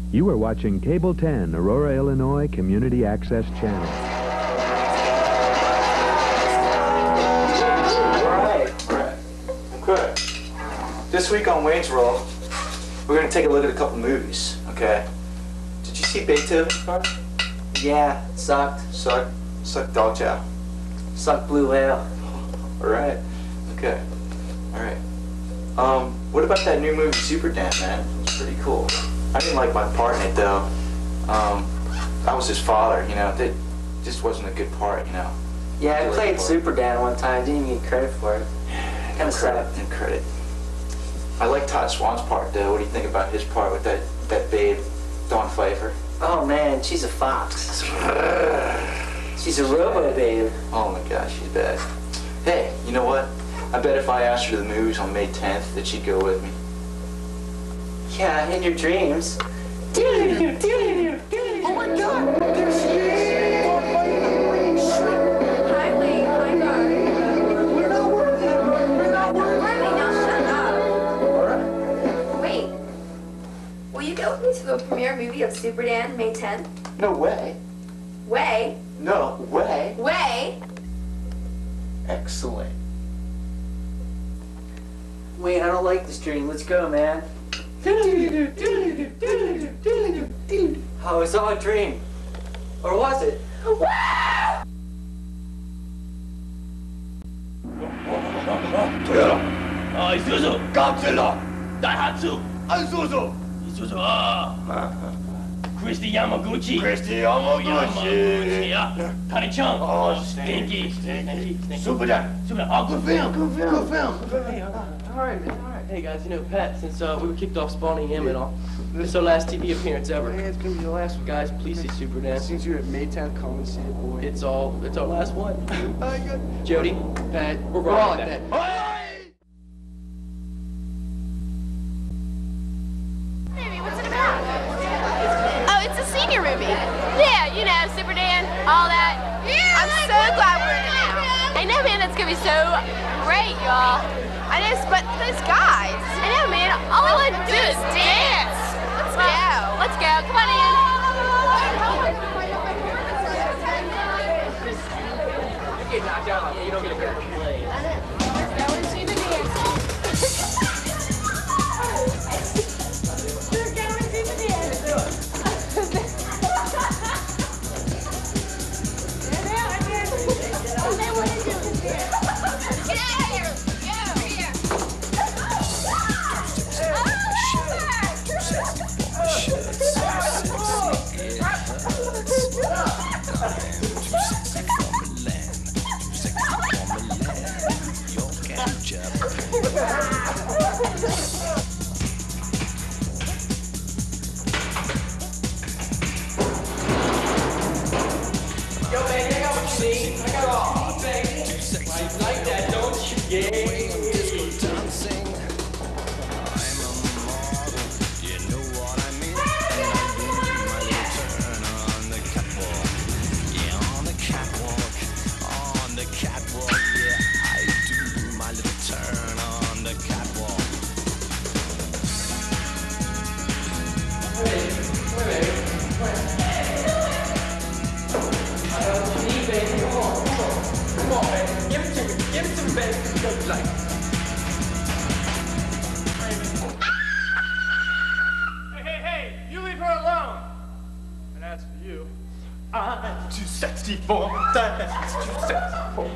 You are watching Cable 10, Aurora, Illinois Community Access Channel. Okay. This week on Wayne's World, we're going to take a look at a couple movies, okay? Did you see Beethoven, Carl? Yeah, it sucked. Sucked? Sucked dog chow. Sucked blue whale. Alright. Okay. Alright. What about that new movie, Super Dan, man? It's pretty cool. I didn't like my part in it, though. I was his father, you know. It just wasn't a good part, you know. Yeah, I played Super Dan one time. Didn't even get credit for it. Kind of sucked. No credit. I like Todd Swan's part, though. What do you think about his part with that babe, Dawn Pfeiffer? Oh, man, she's a fox. She's a robo-babe. Oh, my gosh, she's bad. Hey, you know what? I bet if I asked her to the movies on May 10th that she'd go with me. Yeah, in your dreams. Oh my God! There she is! Hi, Wayne. Hi, Garth. We're not worthy! We're not worthy! Wait, now shut up. Alright. Wait. Will you go with me to the premiere movie of Super Dan, May 10th? No way. Way. No way. Way. Excellent. Wait, I don't like this dream. Let's go, man. Oh, it's all a dream. Or was it? Isuzu, Godzilla, Daihatsu, Isuzu, Isuzu, Christy Yamaguchi, Yamaguchi, yeah, Tani-chan, Stinky, Super Dan, good film, good film. Hey, all right, man, all right. Hey, guys, you know, Pat, since we were kicked off spawning him and all, this is our last TV appearance ever. Hey, it's gonna be the last one. Guys, please see Super Dan. Since you're at Maytown, come and see it, boy. It's our last one. Good. Jody, Pat, we're all at that. What's it about? Oh, it's a senior movie. Yeah, you know, Super Dan, all that. Yeah, I'm so glad we're in it now. I know, man, that's gonna be so great, y'all. I know, but those guys. I know, man, all I want to do is dance. Let's go. Let's go. Come on in. You get knocked out, you don't get a fair play. Hey, you leave her alone. And as for you, I'm too sexy for that. Too sexy for.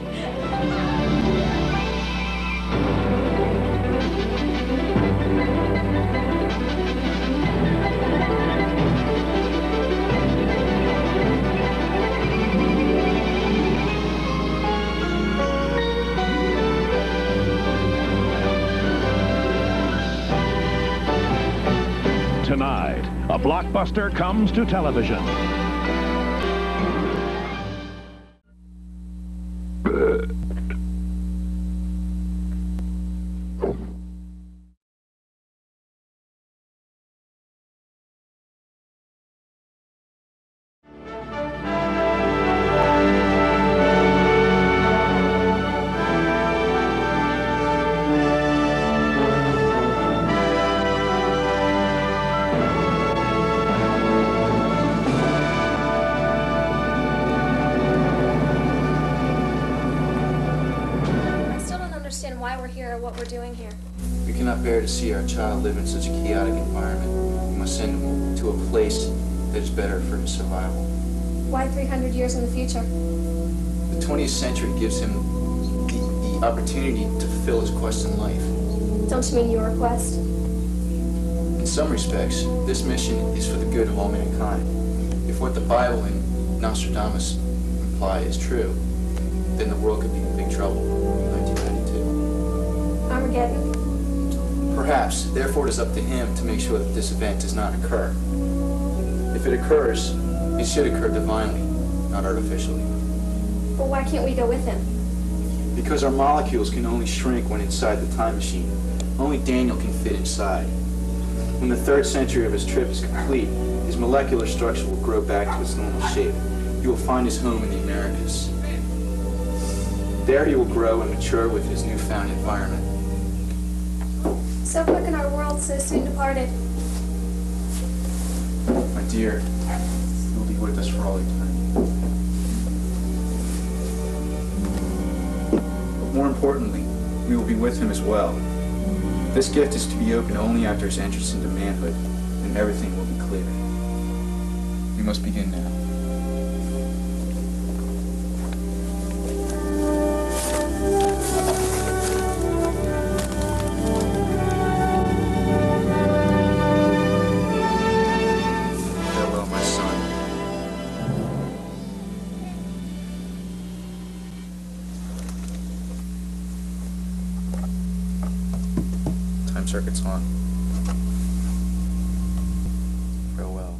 Tonight, a blockbuster comes to television. We cannot bear to see our child live in such a chaotic environment. We must send him to a place that is better for his survival. Why 300 years in the future? The 20th century gives him the opportunity to fulfill his quest in life. Don't you mean your quest? In some respects, this mission is for the good of all mankind. If what the Bible and Nostradamus imply is true, then the world could be in big trouble in 1992. Armageddon? Perhaps. Therefore, it is up to him to make sure that this event does not occur. If it occurs, it should occur divinely, not artificially. But why can't we go with him? Because our molecules can only shrink when inside the time machine. Only Daniel can fit inside. When the 3rd century of his trip is complete, his molecular structure will grow back to its normal shape. He will find his home in the Americas. There he will grow and mature with his newfound environment. So quick in our world, so soon departed. My dear, he will be with us for all eternity. But more importantly, we will be with him as well. This gift is to be opened only after his entrance into manhood, and everything will be clear. We must begin now. Farewell, my son. Time circuit's on. Farewell.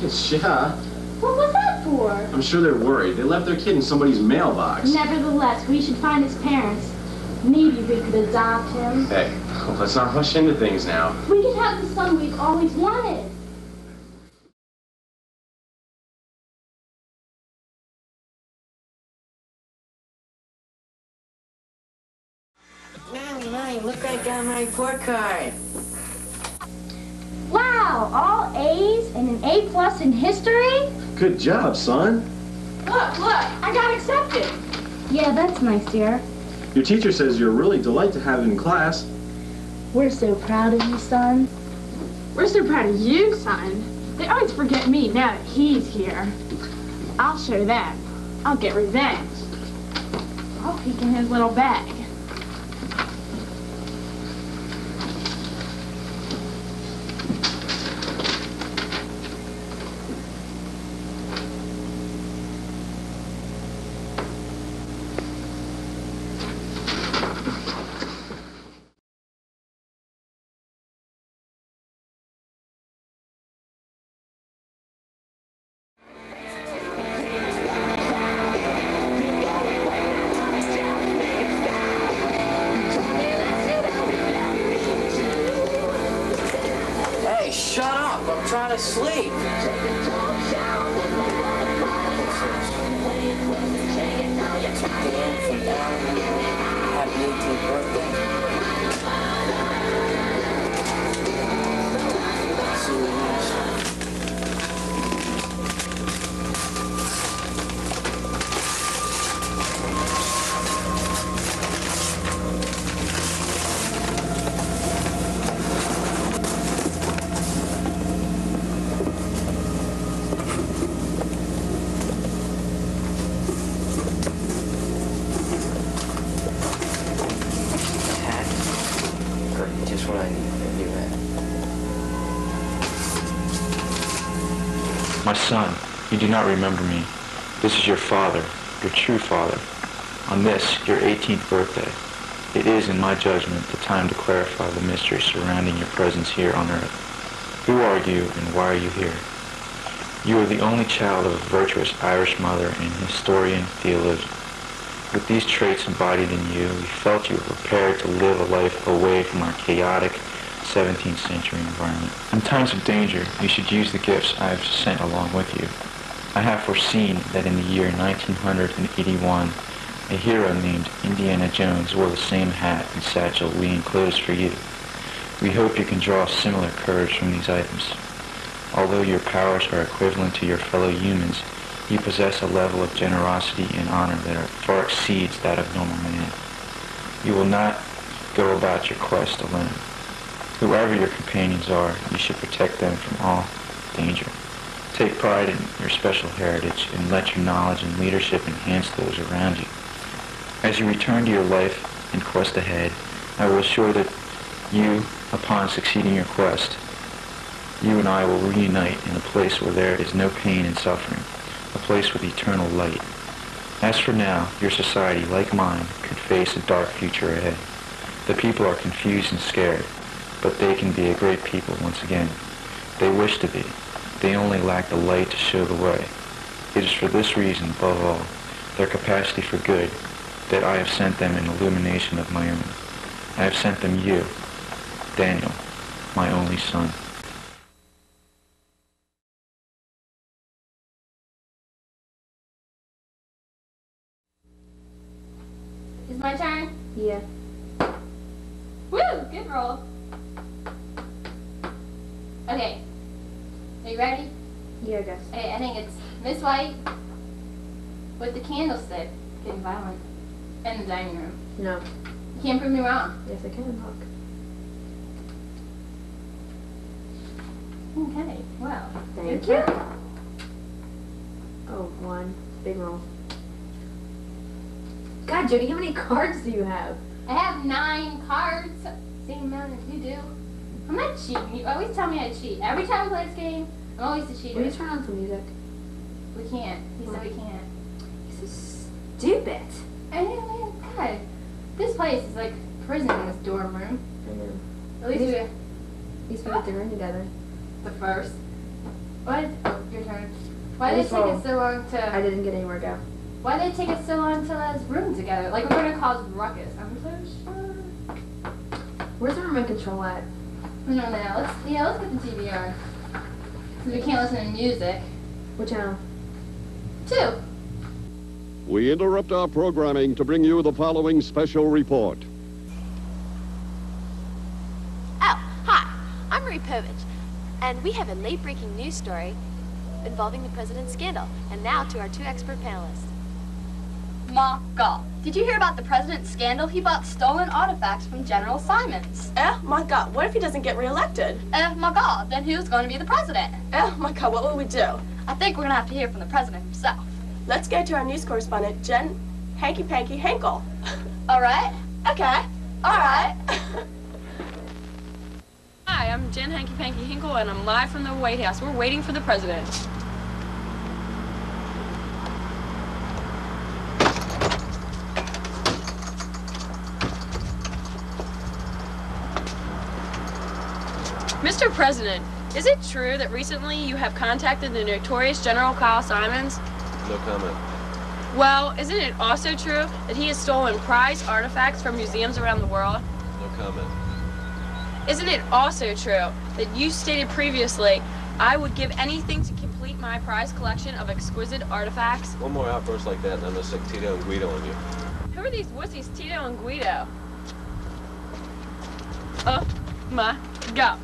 Yeah. What was that for? I'm sure they're worried. They left their kid in somebody's mailbox. Nevertheless, we should find his parents. Maybe we could adopt him. Hey, let's not rush into things now. We could have the son we've always wanted. Mommy, look, I got my report card. Wow, all A's and an A+ in history? Good job, son. Look, I got accepted. Yeah, that's nice, dear. Your teacher says you're a really delight to have in class. We're so proud of you, son. We're so proud of you, son. They always forget me now that he's here. I'll show them. I'll get revenge. I'll peek in his little bag. Shut up, I'm trying to sleep. Happy 18th birthday. See you just what I need. My son, you do not remember me. This is your father, your true father. On this, your 18th birthday, it is, in my judgment, the time to clarify the mystery surrounding your presence here on earth. Who are you and why are you here? You are the only child of a virtuous Irish mother and historian theologian. With these traits embodied in you, we felt you were prepared to live a life away from our chaotic 17th century environment. In times of danger, you should use the gifts I have sent along with you. I have foreseen that in the year 1981, a hero named Indiana Jones wore the same hat and satchel we enclosed for you. We hope you can draw similar courage from these items. Although your powers are equivalent to your fellow humans, you possess a level of generosity and honor that far exceeds that of normal man. You will not go about your quest alone. Whoever your companions are, you should protect them from all danger. Take pride in your special heritage and let your knowledge and leadership enhance those around you. As you return to your life and quest ahead, I will assure that you, upon succeeding your quest, you and I will reunite in a place where there is no pain and suffering, a place with eternal light. As for now, your society, like mine, could face a dark future ahead. The people are confused and scared, but they can be a great people once again. They wish to be. They only lack the light to show the way. It is for this reason, above all, their capacity for good, that I have sent them an illumination of my own. I have sent them you, Daniel, my only son. Is my turn? Yeah. Woo! Good roll. Okay. Are you ready? Yeah, I guess. Okay, I think it's Miss White with the candlestick getting violent in the dining room. No. You can't prove me wrong. Yes, I can, Hawk. Okay, well. Thank good you. turn. Oh, one. Big roll. God, Jody, how many cards do you have? I have 9 cards. Same amount as you do. I'm not cheating. You always tell me I cheat. Every time we play this game, I'm always the cheater. Will you turn on some music? We can't. He said we can't. This is stupid. I know, man. God. This place is like prison in this dorm room. I know. At least we At least we get to run together. the first. What? Oh, your turn. Why did it take us so long to... I didn't get anywhere, go. Why did it take us so long to let us room together? Like, we're gonna cause ruckus. I'm so sure. Where's the remote control at? I don't know. Let's get the TV on. Since we can't listen to music. What channel? 2. We interrupt our programming to bring you the following special report. Oh, hi. I'm Marie Povich, and we have a late-breaking news story involving the president's scandal. And now to our 2 expert panelists. My God. Did you hear about the president's scandal? He bought stolen artifacts from General Simons. My God, what if he doesn't get reelected? My God, then who's going to be the president? My God, what will we do? I think we're going to have to hear from the president himself. Let's go to our news correspondent, Jen Hanky Panky Hinkle. All right? Okay. All right. Hi, I'm Jen Hanky Panky Hinkle, and I'm live from the White House. We're waiting for the president. Mr. President, is it true that recently you have contacted the notorious General Kyle Simons? No comment. Well, isn't it also true that he has stolen prized artifacts from museums around the world? No comment. Isn't it also true that you stated previously, I would give anything to complete my prized collection of exquisite artifacts? One more outburst like that and I'm gonna stick Tito and Guido on you. Who are these wussies, Tito and Guido? Oh my God.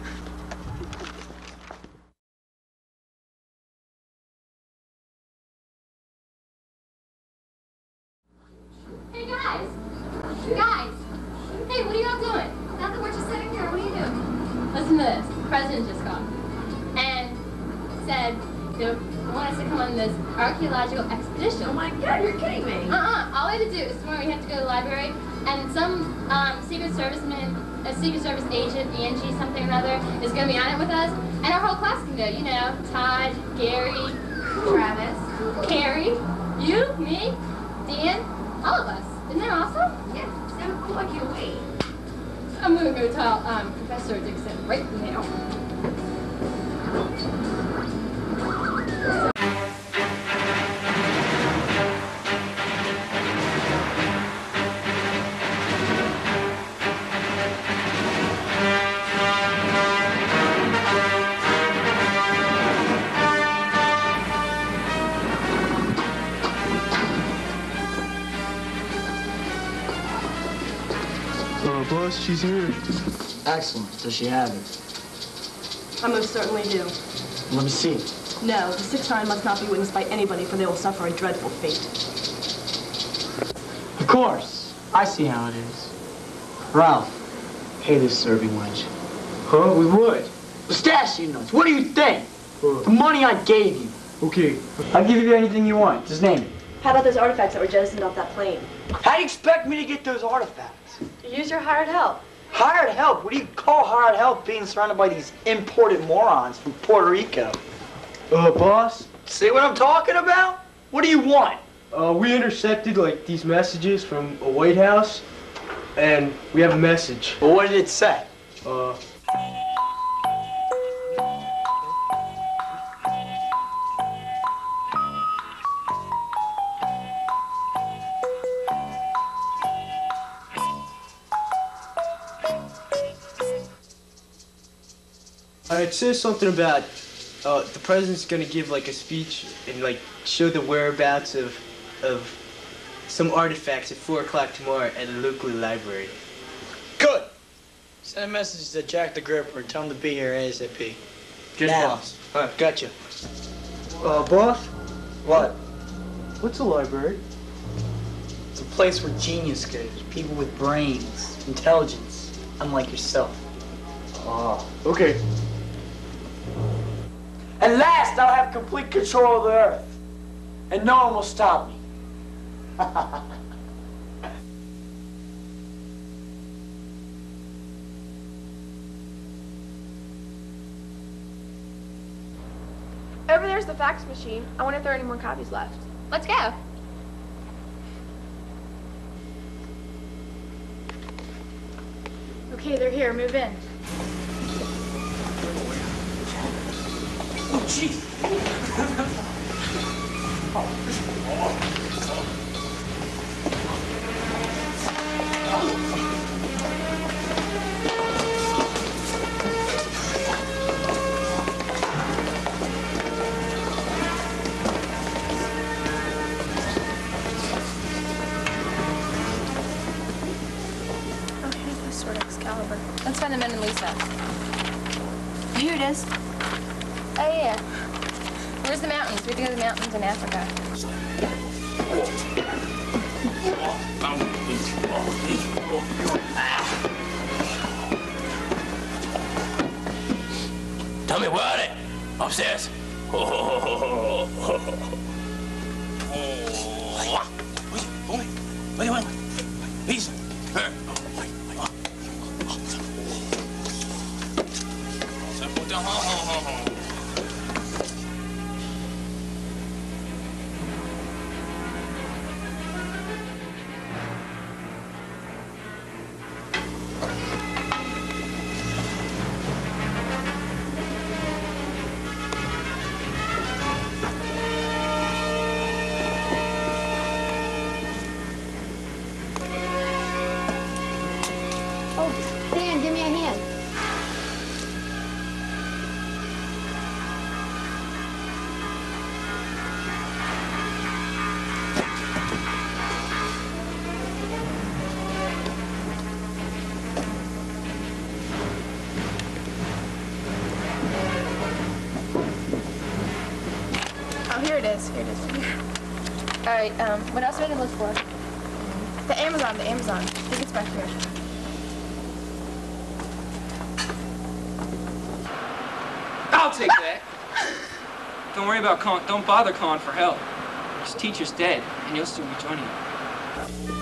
Hey, guys! Guys! Hey, what are y'all doing? Nothing, we're just sitting here. What are you doing? Listen to this. The president just called and said they want us to come on this archaeological expedition. Oh my God, you're kidding me. All we have to do is tomorrow we have to go to the library, and some Secret Service agent, Angie something or other, is going to be on it with us, and our whole class can go. You know, Todd, Gary, Travis, Carrie, you, me, Dan, all of us. Isn't that awesome? Yeah, so cool. I can't wait. I'm going to go tell Professor Dixon right now. Boss, she's here. Excellent. Does she have it? I most certainly do. Let me see. No, the 6-9 must not be witnessed by anybody, for they will suffer a dreadful fate. Of course. I see how it is. Ralph, pay this serving wench. Huh? With what? Pistachio nuts. What do you think? The money I gave you. Okay. I'll give you anything you want. Just name it. How about those artifacts that were jettisoned off that plane? How do you expect me to get those artifacts? Use your hired help. Hired help? What do you call hired help being surrounded by these imported morons from Puerto Rico? Boss? See what I'm talking about? What do you want? We intercepted, like, these messages from a White House, and we have a message. Well, what did it say? It says something about the president's gonna give like a speech and like show the whereabouts of some artifacts at 4 o'clock tomorrow at the local library. Good. Send a message to Jack the Gripper and tell him to be here ASAP. Yes, now. boss. All right. Gotcha. Boss? What? What's a library? It's a place where genius goes. People with brains, intelligence, unlike yourself. Okay. At last, I'll have complete control of the earth, and no one will stop me. Over there's the fax machine. I wonder if there are any more copies left. Let's go. Okay, they're here. Move in. Oh, jeez. Excalibur. Let's find the men and Lisa. Here it is. Oh, yeah. Where's the mountains? We have to go to the mountains in Africa. Tell me where are they? Upstairs. Wait. Lisa. Oh, Dan, give me a hand. Oh, here it is. Here it is. All right. What else do we need to look for? The Amazon. The Amazon. I think it's back here. I'll take that. Don't worry about calling. Don't bother calling for help. His teacher's dead, and you'll still be joining him.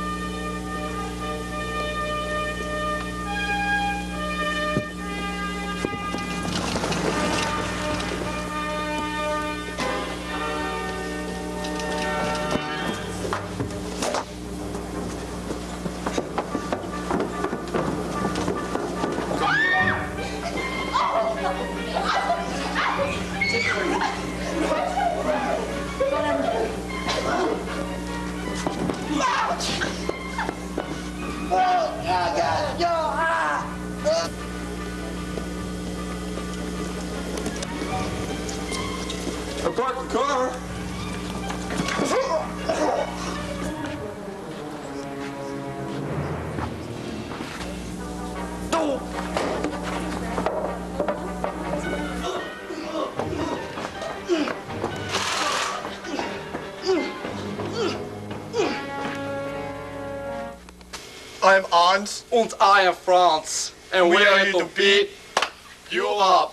I parked the car. I'm Hans. And I am Franz. And we we're are here here to to beat you up.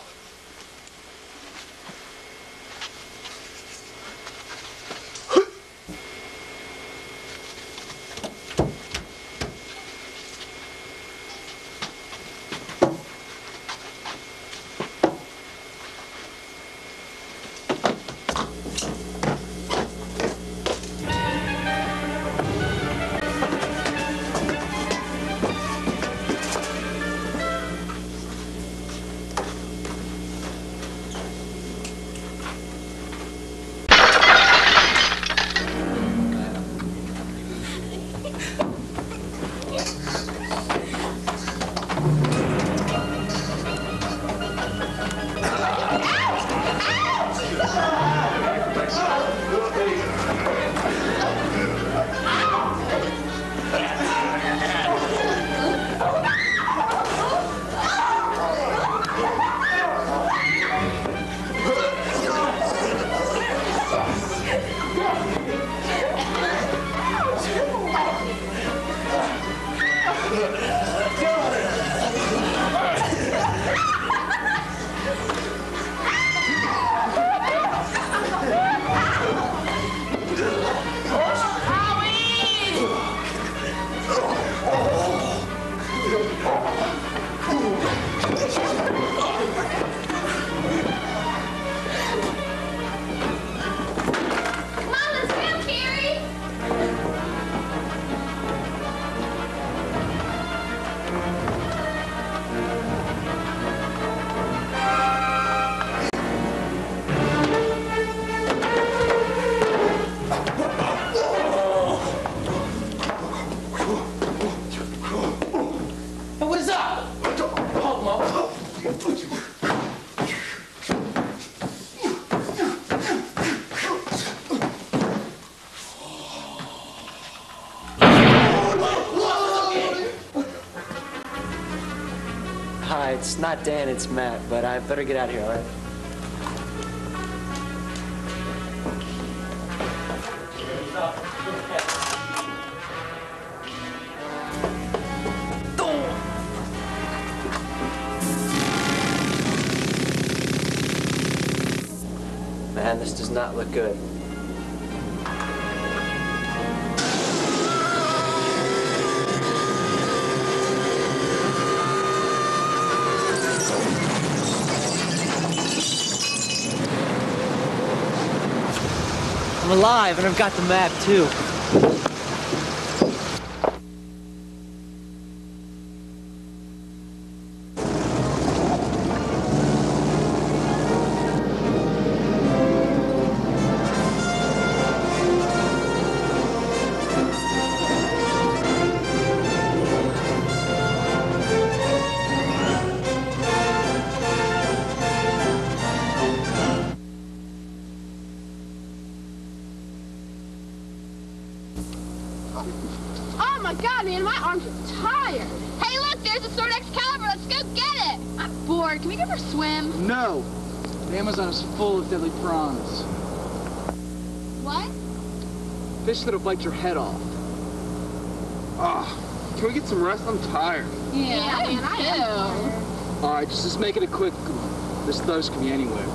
not Dan, it's Matt, but I better get out of here, all right? Man, this does not look good. I'm alive, and I've got the map, too. Oh my god, man, my arms are tired. Hey, look, there's a sword Excalibur. Let's go get it. I'm bored. Can we go for a swim? No. The Amazon is full of deadly prawns. What? Fish that'll bite your head off. Ah, can we get some rest? I'm tired. Yeah, man, I am. All right, just make it a quick. Come on. This thirst can be anywhere.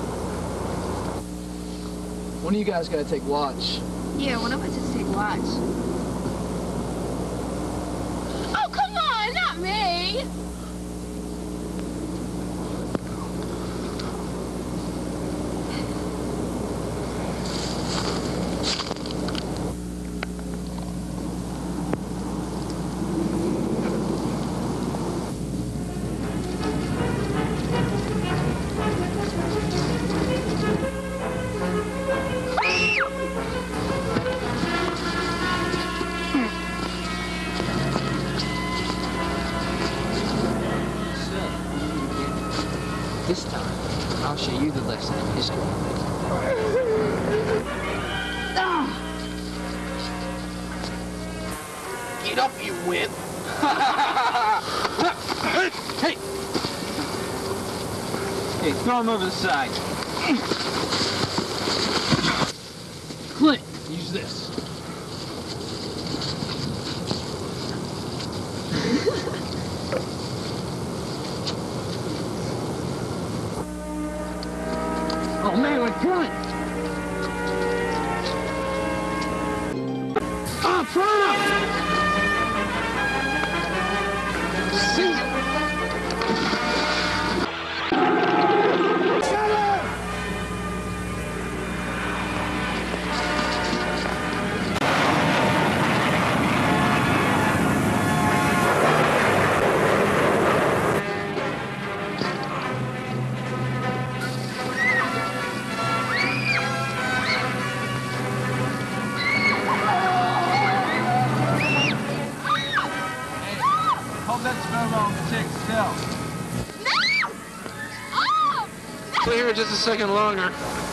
One of you guys gotta take watch. Yeah, one of us just take watch. Oh, come on, not me. This time, I'll show you the lesson in history. Get up, you wimp! Hey! Hey, throw him over the side. Clint, use this. Oh man, we're good! Ah, Prana! See ya! Stay here just a second longer.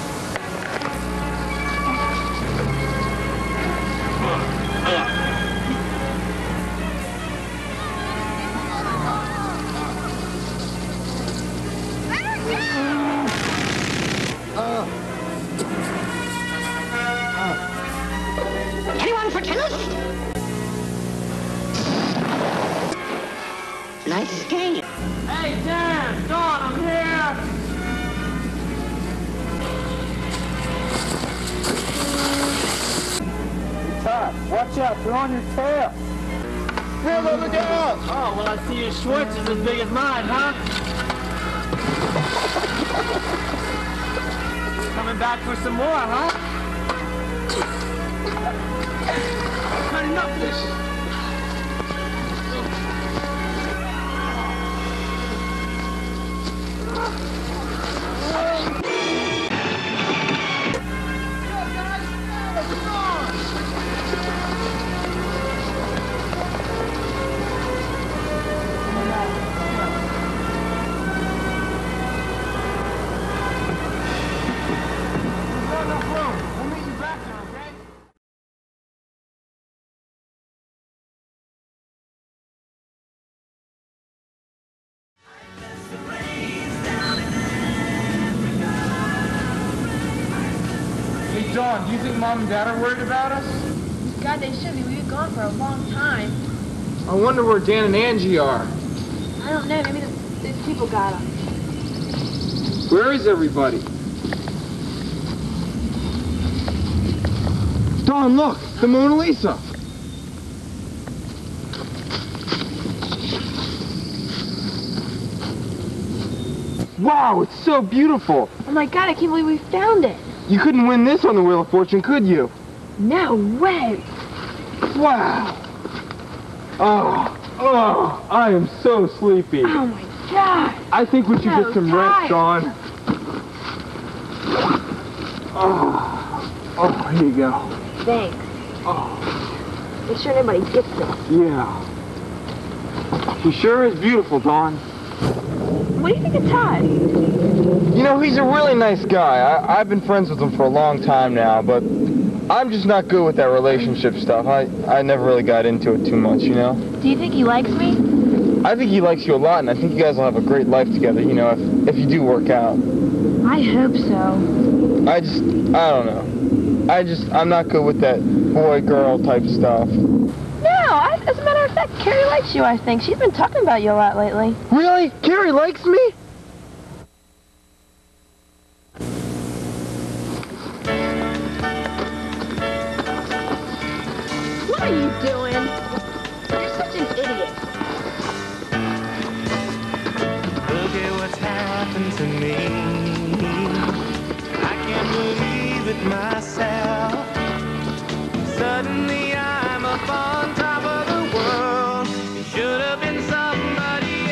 Anyone for tennis? Nice game. Hey, Dan! Dawn, I'm here! Watch out, they're on your tail. River, look out! Oh, well, I see your Schwartz is as big as mine, huh? Coming back for some more, huh? Not enough of this. Dawn, do you think Mom and Dad are worried about us? God, they should be. We've been gone for a long time. I wonder where Dan and Angie are. I don't know. Maybe these people got them. Where is everybody? Dawn, look! The Mona Lisa! Wow, it's so beautiful! Oh my God, I can't believe we found it. You couldn't win this on the Wheel of Fortune, could you? No way. Wow! Oh, I am so sleepy. Oh my God. I think we should So get some tired. rest, Dawn. Oh, here you go. Thanks. Oh, Make sure nobody gets this. yeah. She sure is beautiful, Dawn. What do you think of Todd? You know, he's a really nice guy. I've been friends with him for a long time now, but I'm just not good with that relationship stuff. I never really got into it too much, you know? Do you think he likes me? I think he likes you a lot, and I think you guys will have a great life together, you know, if you do work out. I hope so. I don't know. I'm not good with that boy-girl type stuff. No, as a matter of fact, Carrie likes you, I think. She's been talking about you a lot lately. Really? Carrie likes me? What are you doing? You're such an idiot. Look at what's happened to me. I can't believe it myself. Suddenly I'm up on top of the world. It should have been somebody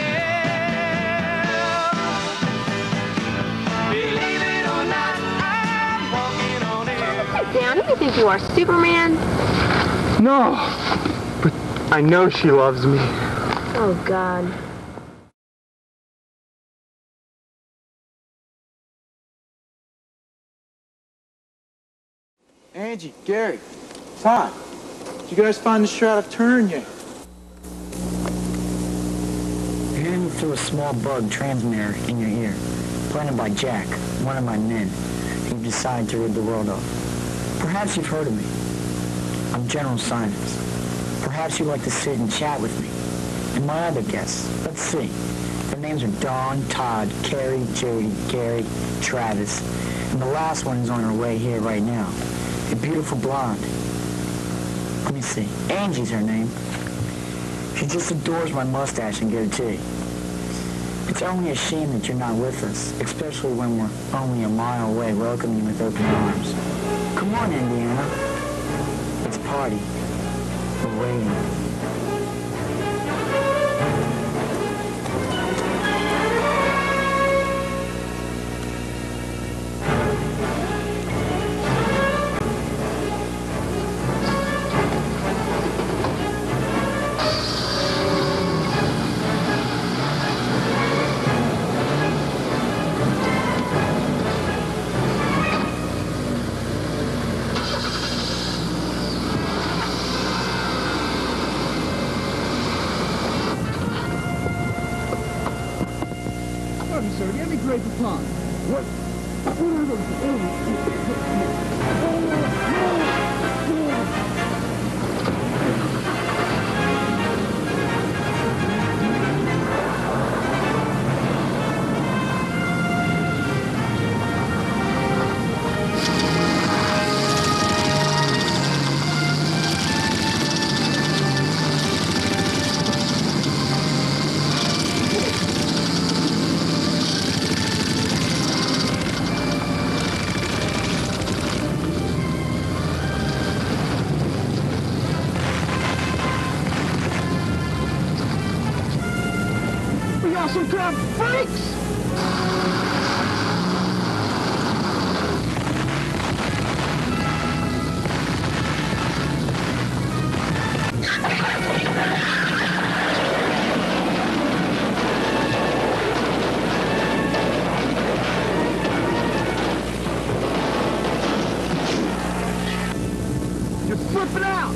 else. Believe it or not, I'm walking on air. Sit down. You think you are Superman? No, but I know she loves me. Oh, God. Angie, Gary, Todd, did you guys find the shroud of Turin yet? You're hearing through a small bug transmitter in your ear, planted by Jack, one of my men, who decided to rid the world of. Perhaps you've heard of me. I'm General Simons. Perhaps you'd like to sit and chat with me. And my other guests, let's see. Their names are Dawn, Todd, Carrie, Jody, Gary, Travis, and the last one is on her way here right now. A beautiful blonde. Let me see. Angie's her name. She just adores my mustache and goatee. It's only a shame that you're not with us, especially when we're only a mile away welcoming you with open arms. Come on, Indiana. It's a party. We're waiting. Sir, do you have any grape pecan? What? We are some kind of freaks! You're flipping out!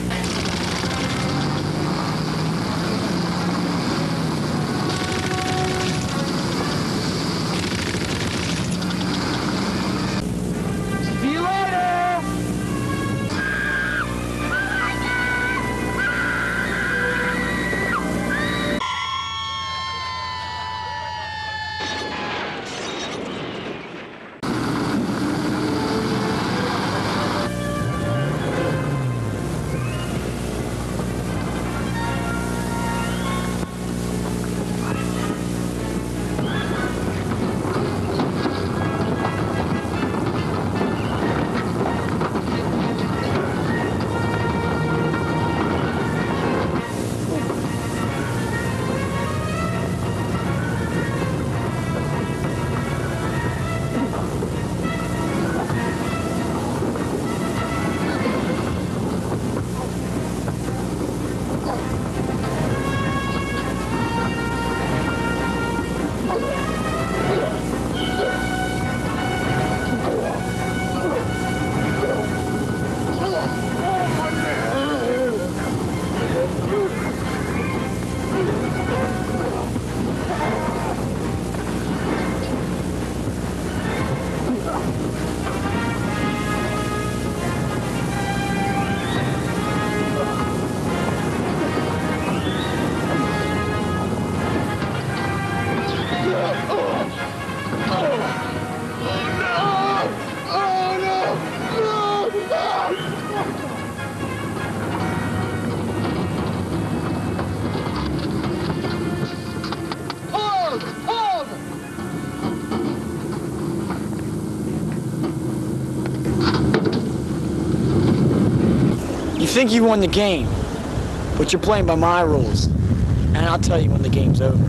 You think you won the game, but you're playing by my rules. And I'll tell you when the game's over.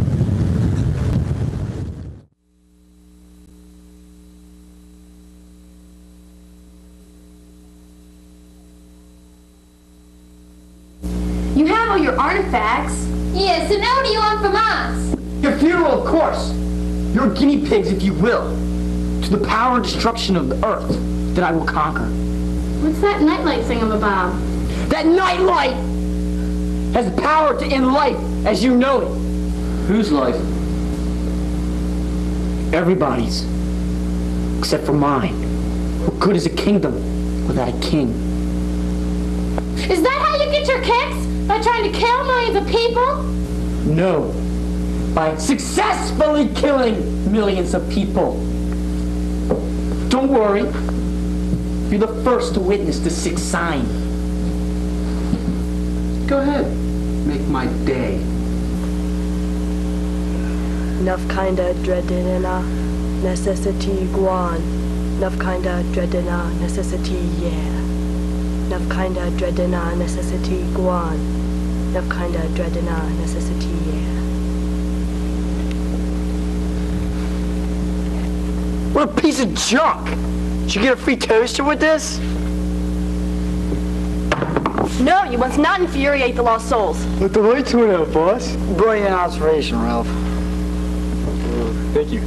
You have all your artifacts. Yeah, so now what do you want from us? Your funeral, of course. Your guinea pigs, if you will, to the power and destruction of the earth that I will conquer. What's that nightlight thingamabob? That nightlight has the power to end life as you know it. Whose life? Everybody's. Except for mine. What good is a kingdom without a king? Is that how you get your kicks? By trying to kill millions of people? No. By successfully killing millions of people. Don't worry. You're the first to witness the sixth sign. Go ahead. Make my day. Nafkinda Dredina necessity guan. Nafkinda Dredina necessity yeah. Nafkinda Dredina necessity guan. Nafkinda Dredina necessity yeah. What a piece of junk! Did you get a free toaster with this? No, you must not infuriate the lost souls. Let the lights went out, boss. Brilliant observation, Ralph. Thank you.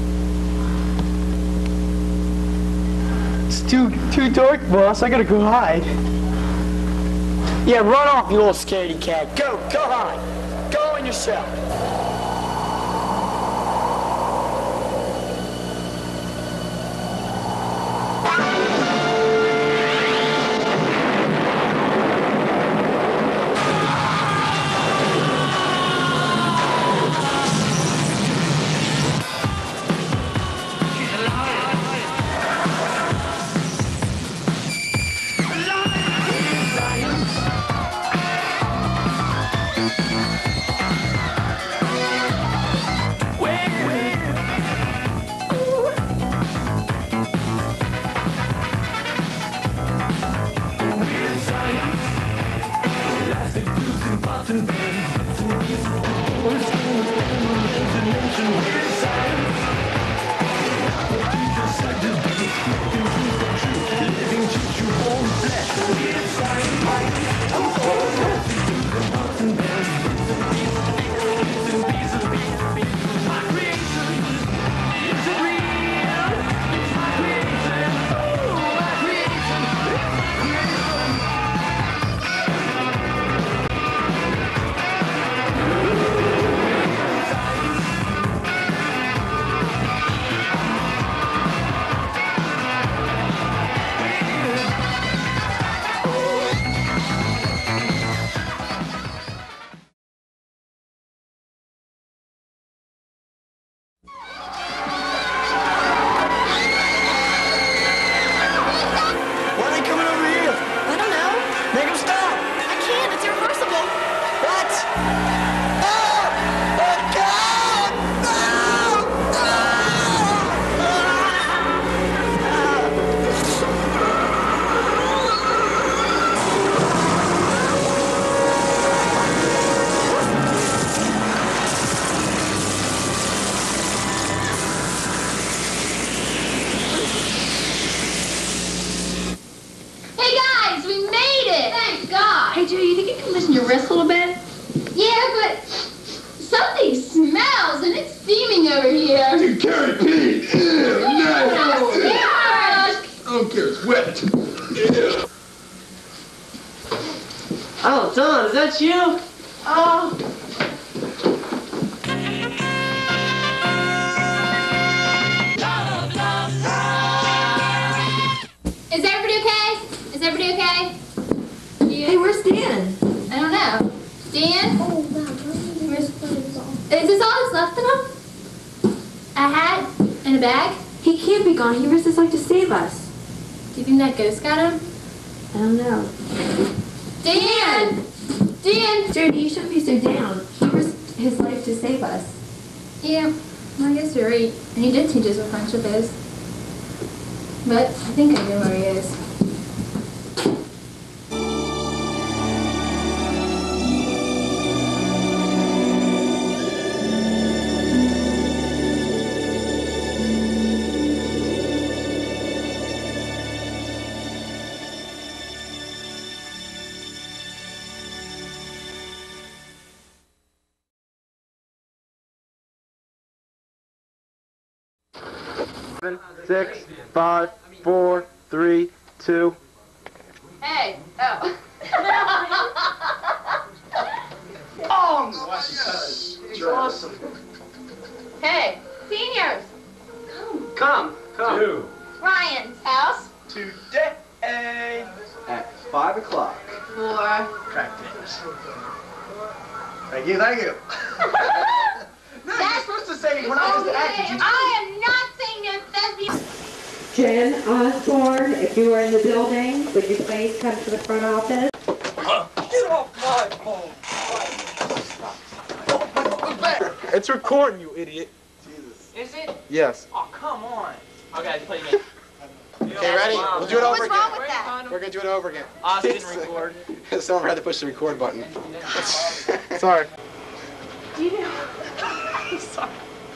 It's too dark, boss. I gotta go hide. Yeah, run off, you little scaredy cat. Go hide. Go in yourself. Your wrist a little bit? Yeah, but something smells and it's steaming over here. You carry pee. Ew, nice. Yeah. I don't care, it's wet. Ew. Oh, Don, is that you? Oh. Is everybody okay? Is everybody okay? Hey, where's Dan? I don't know. Dan? Oh, wow. Is this all that's left of him? A hat and a bag? He can't be gone. He risks his life to save us. Do you think that ghost got him? I don't know. Dan! Dan! Jody, you shouldn't be so down. He risked his life to save us. Yeah, well, I guess you're right. And he did teach us what friendship is. But I think I know where he is. Seven, 6, 5, 4, 3, 2. Hey! Oh. Oh, yes. It's awesome. Hey! Seniors! Come. Two. Ryan's house. Today At 5 o'clock. For... practice. Thank you. No, you're supposed to say when I was acting. I am not saying no thespian. Jen Osborne, if you were in the building, would you please come to the front office? Get off my phone. It's recording, you idiot. Is it? Yes. Oh, come on. Okay, play again. Okay, ready? We'll do it over What's again. wrong with that? We're gonna do it over again. Oz didn't record. Someone had to push the record button. Sorry. Do you know? I'm sorry.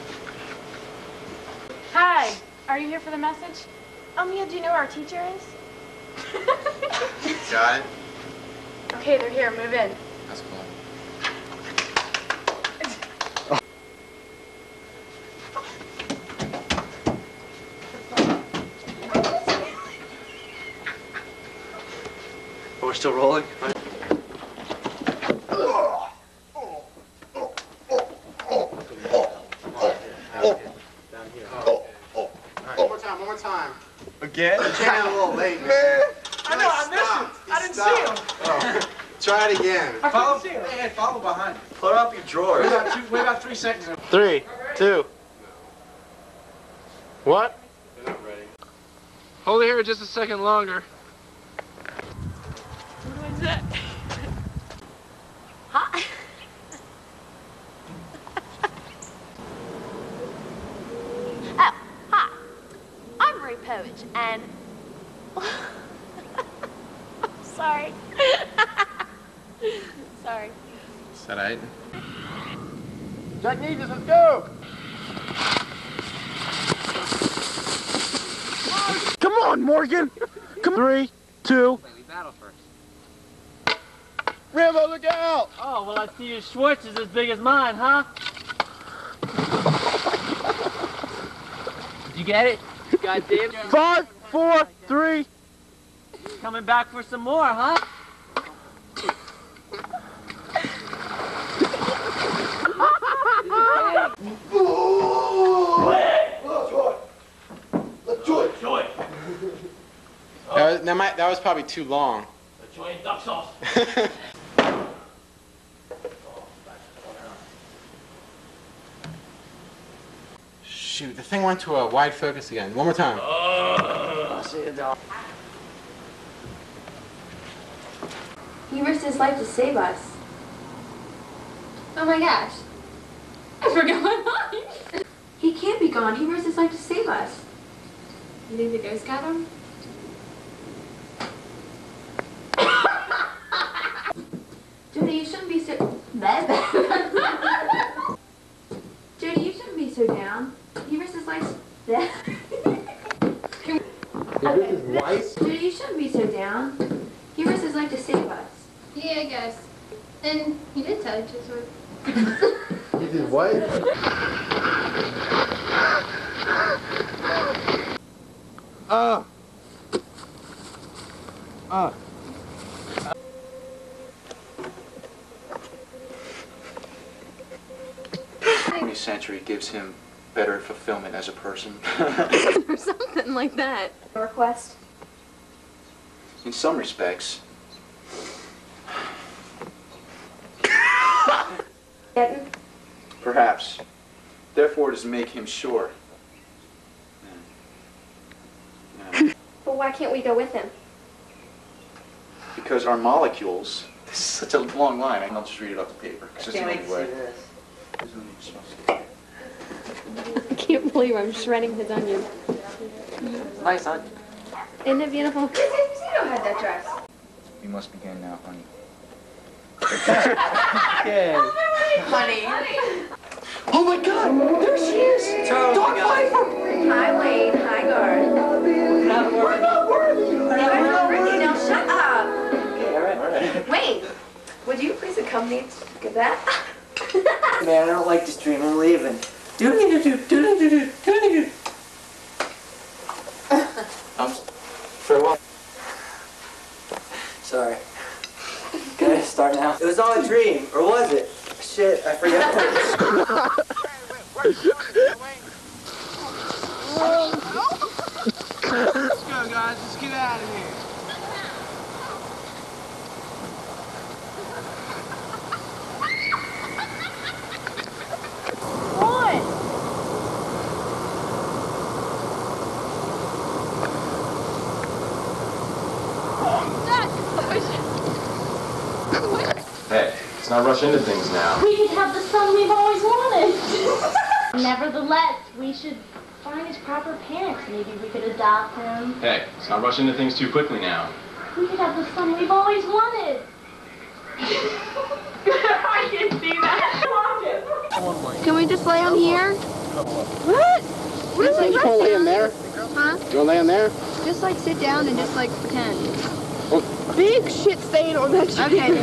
Hi, are you here for the message? Oh, Mia, do you know where our teacher is? Got it. Okay, they're here. Move in. That's cool. Oh, we're still rolling? One more time. Again? You came in a little late, man. I know, I missed him. I didn't see him. Oh. Try it again. Follow behind me. Put up your drawers. Wait about 3 seconds. 3, 2. What? They're not ready. Hold it here just a second longer. What was that? Hi. Oh, hi. I'm Ray Povich, and... Sorry. Sorry. Is that right? Jack Negus, let's go! Come on, Morgan! Come 3, 2. Wait, we battle first. Rambo, look out! Oh, well, I see your Schwartz is as big as mine, huh? Did you get it? Goddamn. 5, 4, 3. Coming back for some more, huh? That was probably too long. Duck sauce. Shoot, the thing went to a wide focus again. One more time. He risked his life to save us. Oh my gosh. I forgot my line. He can't be gone. He risked his life to save us. You think the ghost got him? Jody, you shouldn't be so... Jody, you shouldn't be so down. He risked his life... This is white. Jody, you shouldn't be so down. He risked his life to save us. Yeah, I guess. And he did tell you to. This is white. Century gives him better fulfillment as a person. Or something like that. A request? In some respects. Getting? Perhaps. Therefore, does make him sure. But why can't we go with him? Because our molecules. This is such a long line. I'll just read it off the paper. It's just an easy way. I can't believe I'm shredding his onion. Nice, huh? Isn't it beautiful? Zeno had that dress. We must begin now, honey. Honey. Oh my God! There she is! Dog Piper! Hi, Wayne. Hi, Garth. We're not worthy! We're not worthy. Now shut up. Okay, all right. Wayne, would you please accompany to that? Man, I don't like this dream. I'm leaving. Farewell. Sorry. Can I start now? It was all a dream, or was it? Shit, I forgot. Let's go, guys. Let's get out of here. Hey, let's not rush into things now. We could have the son we've always wanted. Nevertheless, we should find his proper parents. Maybe we could adopt him. Hey, let's not rush into things too quickly now. We could have the son we've always wanted. I can see that. Can we just lay him here? What? What is You want to lay him there? Huh? You want to lay him there? Just like sit down and just like pretend. Big shit stain on that shit. Okay.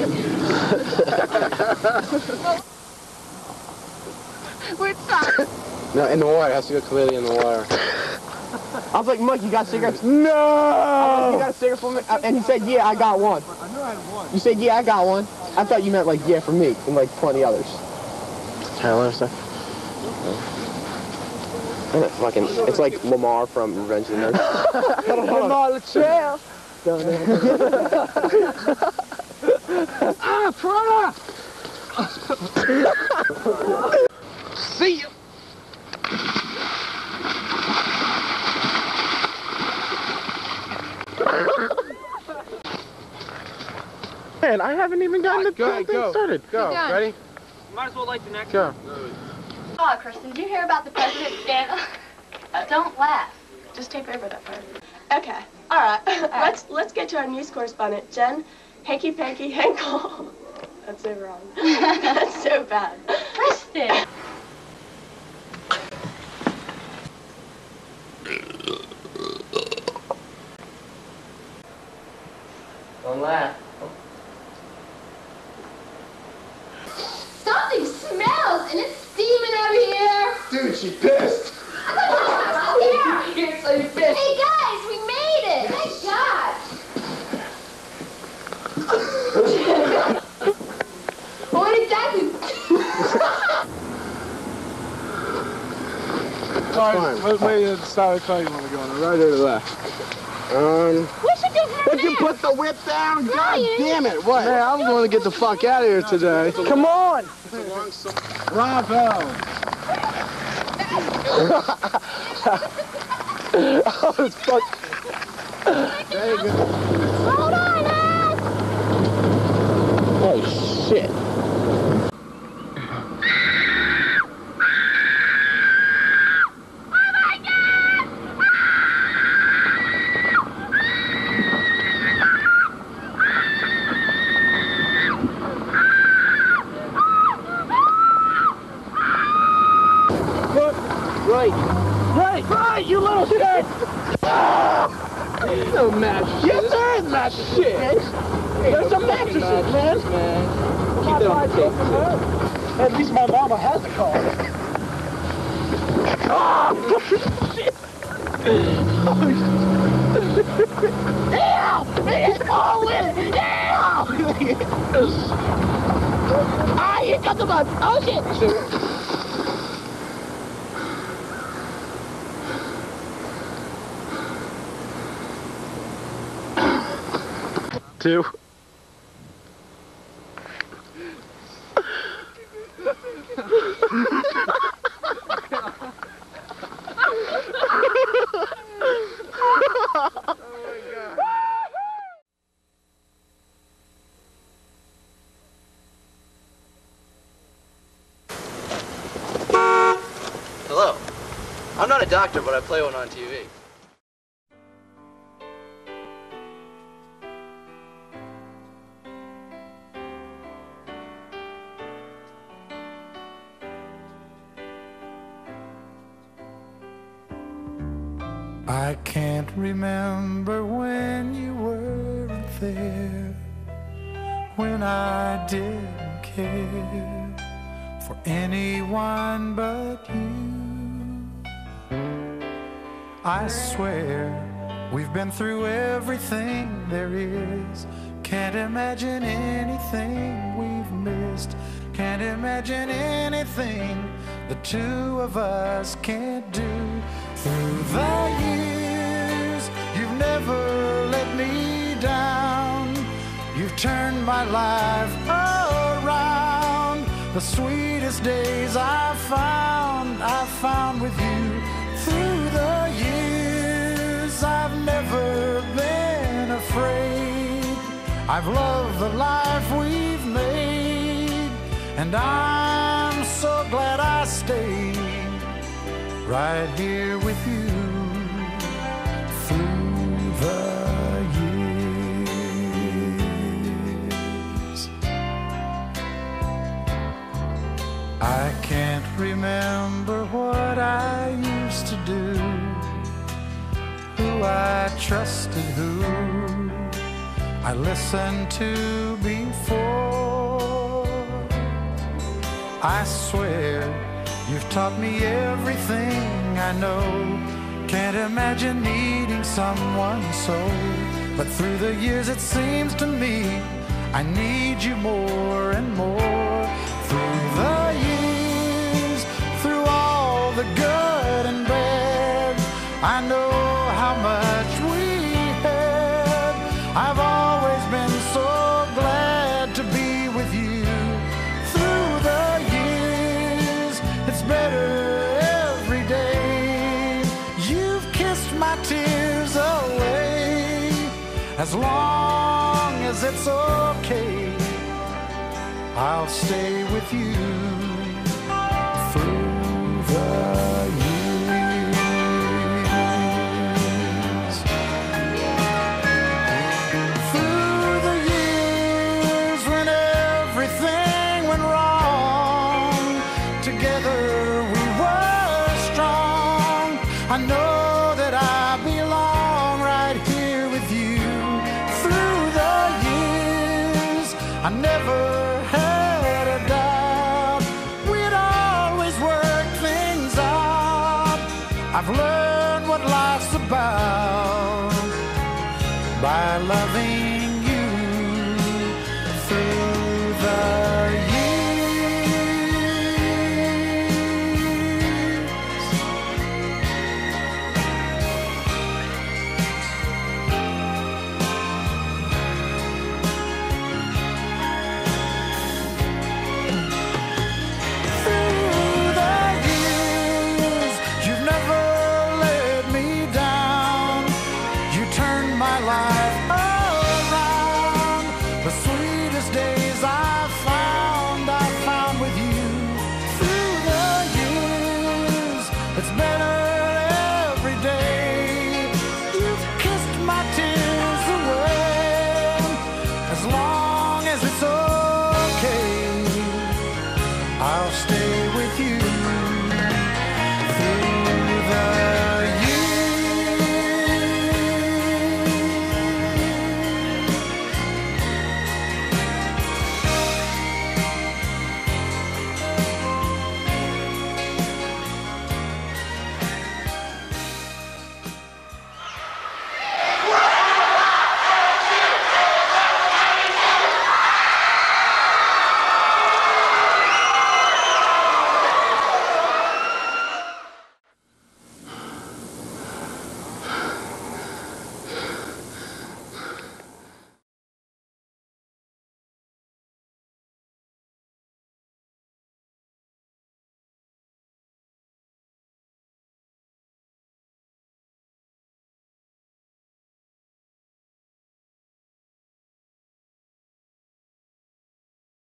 Which side? No, in the water. It has to go clearly in the water. I was like, Mike, you got cigarettes? No! I was like, you got a cigarette for me? And he said, yeah, I got one. I knew I had one. You said, yeah, I got one. I thought you meant like, yeah, for me, and like 20 others. Tyler stuff. And it's like Lamar from Revenge of the Nerds. Lamar Latrell. Ah, Prada! See you. Man, I haven't even gotten the thing started. Go. Ready? Might as well light the next Go. Oh, Kristen, did you hear about the president's scandal? Don't laugh. Just tape over that part. Okay. All right. Let's get to our news correspondent, Jen Hanky Panky Henkel. That's so wrong. That's so bad. Kristen! Don't laugh. Something smells and it's steaming over here. Dude, she pissed. Hey guys, we made it! Thank God! What exactly? Wait, stop. Which way you want to go? On the right or the left? Would you put the whip down? God damn it! What? Man, I'm going to get the fuck out of here today. Come on! Bravo! Oh, it's fuck. There you go. Hold on, Ass! Oh, shit. Right, you little shit! There's no match. Yes, there is match shit. There's some mattresses, man. Keep that on the tape. At least my mama has a car. Oh, shit! Ow! It's all in! Ow! Ah, here comes the bug! Oh, shit! Two. a doctor, but I play one on TV. I can't remember when you weren't there, when I didn't care for anyone but you. I swear we've been through everything there is. Can't imagine anything we've missed. Can't imagine anything the two of us can't do. Through the years, you've never let me down. You've turned my life around. The sweetest days I found with you. Through the years, I've never been afraid. I've loved the life we've made, and I'm so glad I stayed right here with you through the years. I can't remember what I used to do, who I trusted, who I listened to before. I swear you've taught me everything I know. Can't imagine needing someone so. But through the years it seems to me I need you more and more. Through the years, through all the good and bad, I know how much we had. I've always been so glad to be with you. Through the years, it's better every day. You've kissed my tears away. As long as it's okay, I'll stay with you through the years. Through the years when everything went wrong, together we were strong. I know that I belong right here with you. Through the years, I never had a doubt we'd always work things out. I've learned what life's about by loving